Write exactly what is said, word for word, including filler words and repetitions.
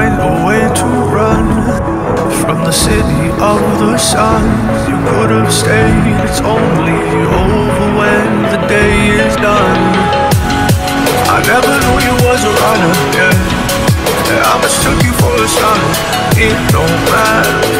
find a way to run from the city of the sun. You could have stayed, it's only over when the day is done. I never knew you was a runner, yeah, yeah, I mistook you for a son. It don't matter.